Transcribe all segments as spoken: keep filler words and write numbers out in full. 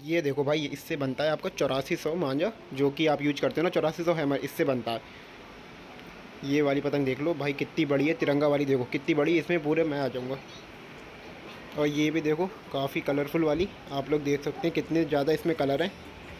ये देखो भाई, इससे बनता है आपका चौरासी सौ मांझा, जो कि आप यूज करते हो ना, चौरासी सौ हैमर इससे बनता है। ये वाली पतंग देख लो भाई कितनी बड़ी है, तिरंगा वाली देखो कितनी बड़ी, इसमें पूरे मैं आ जाऊँगा। और ये भी देखो काफ़ी कलरफुल वाली, आप लोग देख सकते हैं कितने ज़्यादा इसमें कलर हैं।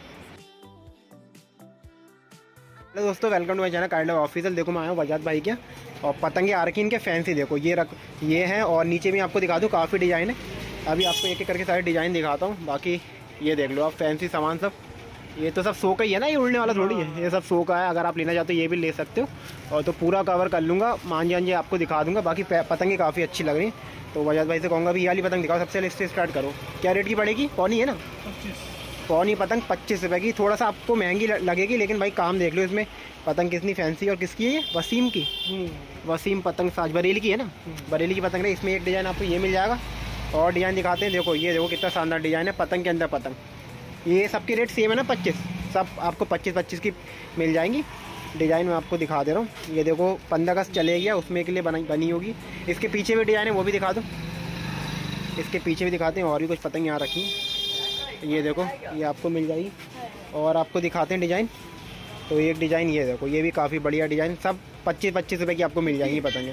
हेलो दोस्तों, welcome to my channel kind of official. देखो मैं आया हूँ वजाद भाई क्या, और पतंगे आ रखी इनके फैंसी देखो, ये रख ये हैं, और नीचे भी आपको दिखा दूँ काफ़ी डिज़ाइन है। अभी आपको एक एक करके सारे डिज़ाइन दिखाता हूँ। बाकी ये देख लो आप फैंसी सामान सब, ये तो सब सौ का ही है ना, ये उड़ने वाला थोड़ी है, ये सब सौ का है। अगर आप लेना चाहते हो ये भी ले सकते हो, और तो पूरा कवर कर लूँगा, मान जान आपको दिखा दूँगा। बाकी पतंगे काफ़ी अच्छी लग रही हैं, तो वजाद भाई से कहूँगा भी ये वाली पतंग दिखाओ, सबसे पहले इससे स्टार्ट करो। क्या रेट की पड़ेगी? पौनी है ना, पौनी पतंग पच्चीस रुपये की, थोड़ा सा आपको महंगी लगेगी, लेकिन भाई काम देख लो इसमें पतंग कितनी फैंसी। और किसकी है ये? वसीम की, वसीम पतंग साज बरेली की है ना, बरेली की पतंग है। इसमें एक डिज़ाइन आपको ये मिल जाएगा, और डिज़ाइन दिखाते हैं। देखो ये देखो कितना शानदार डिज़ाइन है, पतंग के अंदर पतंग। ये सबके रेट सेम है ना, पच्चीस, सब आपको पच्चीस पच्चीस की मिल जाएंगी। डिज़ाइन मैं आपको दिखा दे रहा हूँ। ये देखो पंद्रह अगस्त चले गया, उसमें के लिए बनी बनी होगी। इसके पीछे भी डिज़ाइन है, वो भी दिखा दूँ। इसके पीछे भी दिखाते हैं, और भी कुछ पतंग यहाँ रखी हैं। ये देखो ये आपको मिल जाएगी, और आपको दिखाते हैं डिज़ाइन। तो एक डिज़ाइन ये देखो, ये भी काफ़ी बढ़िया डिज़ाइन, सब पच्चीस पच्चीस रुपये की आपको मिल जाएंगी पतंगे।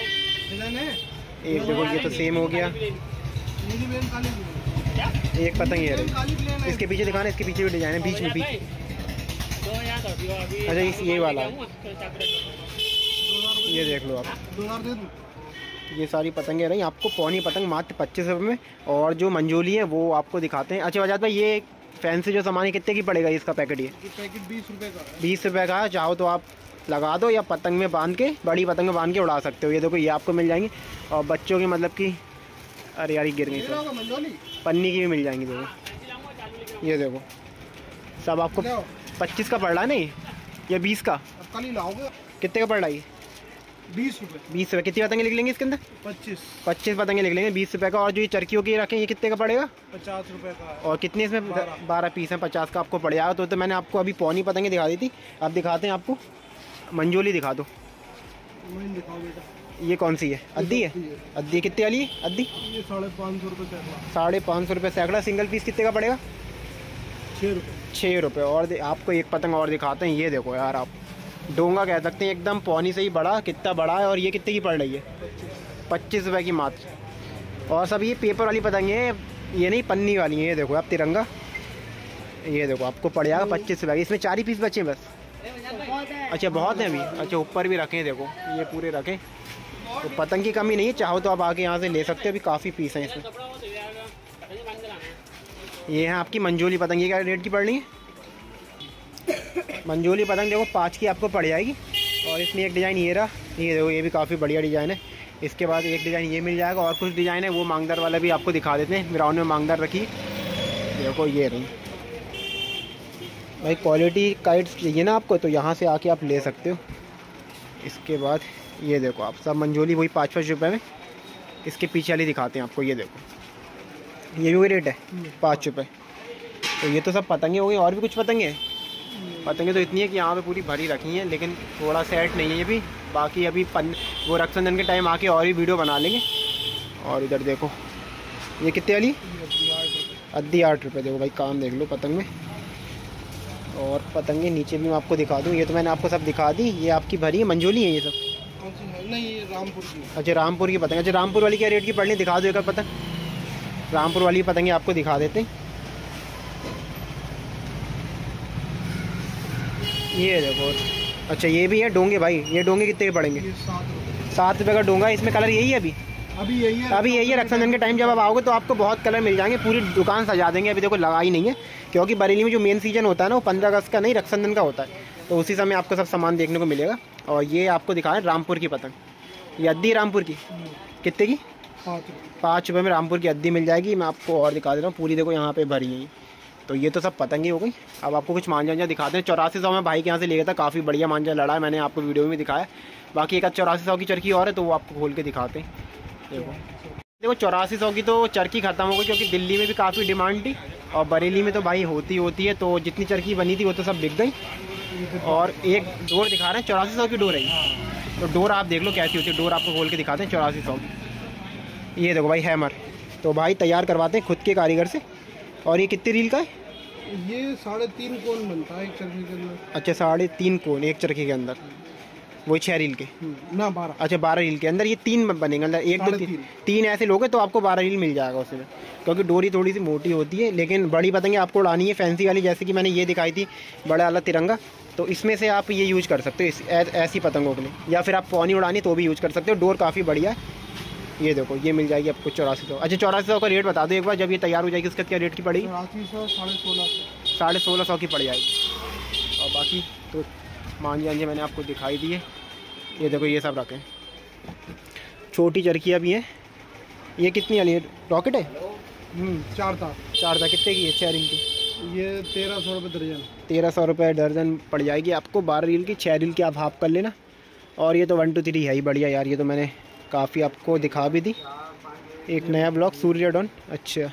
एक देखो ये तो सेम हो गया, एक पतंग ये रही। इसके पीछे दिखाना, इसके पीछे भी डिज़ाइन है, बीच में बीच। अच्छा इस ये वाला, ये देख लो आप, ये सारी पतंगे रही आपको। पौनी पतंग मात्र पच्चीस रुपये में, और जो मंजोली है वो आपको दिखाते हैं। अच्छा वजाद भाई, ये फैंसी जो सामान है कितने की पड़ेगा इसका पैकेट? ये पैकेट बीस रुपये का, बीस रुपये का है। चाहो तो आप लगा दो, या पतंग में बांध के, बड़ी पतंग में बांध के उड़ा सकते हो। ये देखो ये आपको मिल जाएंगी, और बच्चों की मतलब कि, अरे यार गिर गई, पन्नी की भी मिल जाएंगी। देखो ये देखो सब आपको पच्चीस का पड़ रहा है नहीं, या बीस का? कितने का पड़ रहा है? बीस रुपये। बीस रुपये। कितनी पतंगे लिख लेंगे इसके अंदर? पच्चीस पच्चीस पतंगे लिख लेंगे बीस रुपये का। और जो ये चरखियों की रखें, ये कितने का पड़ेगा? पचास रुपये का। और कितने इसमें? बारह पीस हैं, पचास का आपको पड़ जाएगा। तो, तो मैंने आपको अभी पौनी पतंगे दिखा दी थी, अब दिखाते हैं आपको मंजोली। दिखा दो, दिखाओ बेटा। ये कौन सी है? अद्दी है। अद्दी कितने वाली है अद्दी? ये साढ़े पाँच सौ रुपये सैकड़ा। साढ़े पाँच सौ रुपये सैकड़ा। सिंगल पीस कितने का पड़ेगा? छः रुपये। छः रुपये। और आपको एक पतंग और दिखाते हैं, ये देखो यार, आप डोंगा कह सकते हैं, एकदम पौनी से ही बड़ा, कितना बड़ा है। और ये कितने की पड़ रही है? पच्चीस रुपये की मात्र। और सब ये पेपर वाली पतंग है, ये नहीं पन्नी वाली है। ये देखो आप तिरंगा, ये देखो आपको पड़ जाएगा पच्चीस रुपये की। इसमें चार ही पीस बचे बस? अच्छा बहुत हैं अभी। अच्छा ऊपर भी रखें, देखो ये पूरे रखें, तो पतंग की कमी नहीं है। चाहो तो आप आके यहाँ से ले सकते हो, अभी काफ़ी पीस हैं इसमें। ये है आपकी मंजोली पतंग। ये क्या रेट की पड़ रही है मंजोली पतंग? देखो पाँच की आपको पड़ जाएगी। और इसमें एक डिज़ाइन ये रहा, ये देखो ये भी काफ़ी बढ़िया डिज़ाइन है। इसके बाद एक डिज़ाइन ये मिल जाएगा, और कुछ डिज़ाइन है वो मांगदार वाला भी आपको दिखा देते हैं। ग्राउंड में मांगदार रखी, देखो ये रही भाई। क्वालिटी काइट्स चाहिए ना आपको, तो यहाँ से आके आप ले सकते हो। इसके बाद ये देखो आप सब मंजोली वही पाँच पाँच रुपये में। इसके पीछे वाली दिखाते हैं आपको, ये देखो ये भी वही रेट है, पाँच रुपये। तो ये तो सब पतंगे हो गई, और भी कुछ पतंगे हैं। पतंगे तो इतनी है कि यहाँ पे पूरी भरी रखी हैं, लेकिन थोड़ा सेट नहीं है ये भी। बाकी अभी पन वो रक्षाबंधन के टाइम आके और भी वीडियो बना लेंगे। और इधर देखो ये कितने वाली? अद्दी आठ रुपये। देखो भाई काम देख लो पतंग में। और पतंगे नीचे भी मैं आपको दिखा दूँ, ये तो मैंने आपको सब दिखा दी। ये आपकी भरी है, मंजोली है ये सब? नहीं ये रामपुर की। अच्छा रामपुर की पतंग। अच्छा रामपुर वाली क्या रेट की पड़नी, दिखा दो एक पतंग। रामपुर वाली पतंगे आपको दिखा देते हैं। ये देखो, अच्छा ये भी है डोंगे भाई। ये डोंगे कितने के पड़ेंगे? सात रुपये का डोंगा। इसमें कलर यही है अभी? अभी यही है, अभी यही है। रक्षाबंधन के टाइम जब आप आओगे तो आपको बहुत कलर मिल जाएंगे, पूरी दुकान सजा देंगे। अभी देखो लगा ही नहीं है, क्योंकि बरेली में जो मेन सीजन होता है ना, वो पंद्रह अगस्त का नहीं, रक्षाबंधन का होता है। तो उसी समय आपको सब सामान देखने को मिलेगा। और ये आपको दिखाएं रामपुर की पतंग। ये अद्दी रामपुर की कितने की? पाँच रुपये में रामपुर की अद्दी मिल जाएगी। मैं आपको और दिखा दे रहा हूँ, पूरी देखो यहाँ पे भरी है। तो ये तो सब पतंगी हो गई। अब आपको कुछ मांझा मांझा दिखाते हैं। चौरासी सौ में भाई के यहाँ से ले गया था, काफ़ी बढ़िया मांझा लड़ा है, मैंने आपको वीडियो में दिखाया। बाकी एक चौरासी सौ की चरखी और है, तो वो आपको खोल के दिखाते हैं। देखो देखो चौरासी सौ की तो चरखी ख़त्म हो गई, क्योंकि दिल्ली में भी काफ़ी डिमांड थी, और बरेली में तो भाई होती होती है। तो जितनी चरखी बनी थी वो तो सब बिक गई। और एक डोर दिखा रहे हैं, चौरासी सौ की डोर है। तो डोर आप देख लो कैसी होती है, डोर आपको खोल के दिखाते हैं चौरासी सौ की। ये देखो भाई हैमर, तो भाई तैयार करवाते हैं खुद के कारीगर से। और ये कितने रील का है? ये साढ़े तीन कोन बनता है एक चरखी के अंदर। अच्छा, साढ़े तीन कोन एक चरखी के अंदर, वो छः रील के ना बारह। अच्छा, बारह रील के अंदर ये तीन बनेंगे अंदर, एक दो तीन, तीन ऐसे लोगे तो आपको बारह रील मिल जाएगा उसमें, क्योंकि डोरी थोड़ी सी मोटी होती है। लेकिन बड़ी पतंगे आपको उड़ानी है फैंसी वाली, जैसे कि मैंने ये दिखाई थी बड़ा वाला तिरंगा, तो इसमें से आप ये यूज़ कर सकते हो इस ऐ, ऐसी पतंगों के लिए, या फिर आप पौनी उड़ानी तो भी यूज़ कर सकते हो। डोर काफ़ी बढ़िया है। ये देखो ये मिल जाएगी आपको चौरासी सौ। अच्छा, चौरासी सौ का रेट बता दो एक बार, जब ये तैयार हो जाएगी उसका क्या रेट की पड़ेगी? चौरासी सौ साढ़े सोलह सौ साढ़े सोलह सौ की पड़ जाएगी। और बाकी तो मांझे वांझे मैंने आपको दिखाई दिए। ये देखो ये सब रखें, छोटी चरखियाँ भी हैं। ये कितनी वाली है? रॉकेट है? चार था। चार था, कितने की है? छः रील की ये तेरह सौ रुपये दर्जन। तेरह सौ रुपये दर्जन पड़ जाएगी आपको। बारह रील की, छः रील की आप हाफ कर लेना। और ये तो वन टू थ्री है ही बढ़िया यार, ये तो मैंने काफ़ी आपको दिखा भी दी। एक नया ब्लॉग सूर्य डॉन। अच्छा,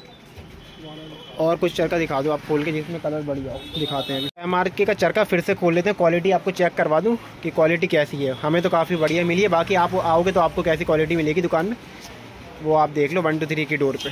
और कुछ चरखा दिखा दो आप खोल के जिसमें कलर बढ़िया दिखाते हैं। एम आर के का चरखा फिर से खोल लेते हैं, क्वालिटी आपको चेक करवा दूं कि क्वालिटी कैसी है। हमें तो काफ़ी बढ़िया मिली है, बाकी आप आओगे तो आपको कैसी क्वालिटी मिलेगी दुकान में वो आप देख लो। वन टू थ्री की डोर पे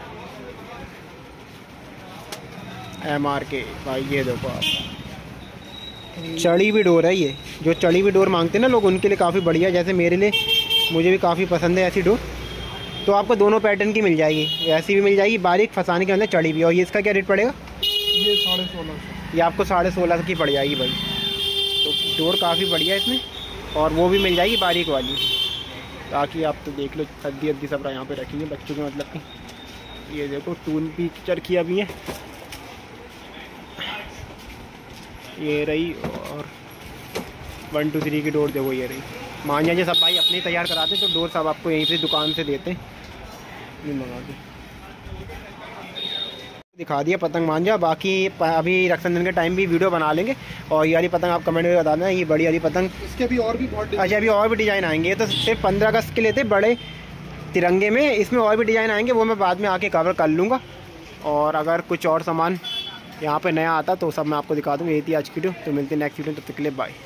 एम आर के भाई, ये देखो आप, चढ़ी हुई डोर है ये। जो चढ़ी हुई डोर मांगते हैं ना लोग, उनके लिए काफ़ी बढ़िया, जैसे मेरे लिए, मुझे भी काफ़ी पसंद है ऐसी डोर। तो आपको दोनों पैटर्न की मिल जाएगी, ऐसी भी मिल जाएगी बारीक फंसाने के अंदर चढ़ी भी। और ये इसका क्या रेट पड़ेगा? ये साढ़े सोलह सौ। ये आपको साढ़े सोलह की पड़ जाएगी भाई। तो डोर काफ़ी बढ़िया है इसमें, और वो भी मिल जाएगी बारीक वाली। ताकि आप तो देख लो, सद्दी अद्दी सब यहाँ पे रखी है बच्चों के, मतलब कि ये देखो टून की चरखियाँ भी हैं, ये रही। और वन टू थ्री की डोर देखो ये रही। मांझा जी सब भाई अपने तैयार कराते, तो डोर सब आपको यहीं से दुकान से देते हैं। मंगा के दिखा दिया पतंग मांझा। बाकी अभी रक्षाबंधन के टाइम भी वीडियो बना लेंगे। और ये वाली पतंग आप कमेंट में बता देना, ये बड़ी वाली पतंग। इसके भी और भी बहुत। अच्छा, अभी और भी डिज़ाइन आएंगे। ये तो सिर्फ पंद्रह अगस्त के लिए थे बड़े तिरंगे में, इसमें और भी डिज़ाइन आएंगे, वो मैं बाद में आके कवर कर लूँगा। और अगर कुछ और सामान यहाँ पे नया आता तो सब मैं आपको दिखा दूँगा। यही थी आज की वीडियो, तो मिलते हैं नेक्स्ट वीडियो, तब तक के लिए बाय।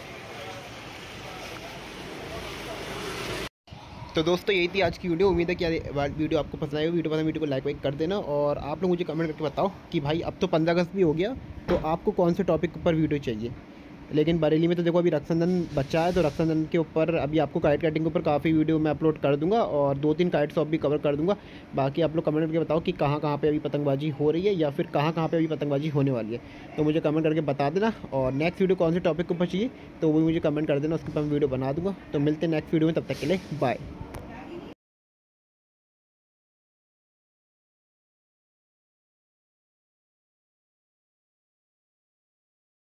तो दोस्तों यही थी आज की वीडियो। उम्मीद है कि वीडियो आपको पसंद आई हो। वीडियो पसंद वीडियो को लाइक वाइक कर देना। और आप लोग मुझे कमेंट करके बताओ कि भाई अब तो पंद्रह अगस्त भी हो गया, तो आपको कौन से टॉपिक पर वीडियो चाहिए। लेकिन बरेली में तो देखो अभी रक्षाबंधन बच्चा है, तो रक्षाबंधन के ऊपर अभी आपको काइट कटिंग के ऊपर काफ़ी वीडियो मैं अपलोड कर दूंगा, और दो तीन काइट शॉप भी कवर कर दूंगा। बाकी आप लोग कमेंट करके बताओ कि कहाँ कहाँ पे अभी पतंगबाजी हो रही है, या फिर कहाँ कहाँ पे अभी पतंगबाजी होने वाली है, तो मुझे कमेंट करके बता देना। और नेक्स्ट वीडियो कौन से टॉपिक के ऊपर चाहिए तो वो मुझे कमेंट कर देना, उसके ऊपर मैं वीडियो बना दूँगा। तो मिलते हैं नेक्स्ट वीडियो में, तब तक के लिए बाय।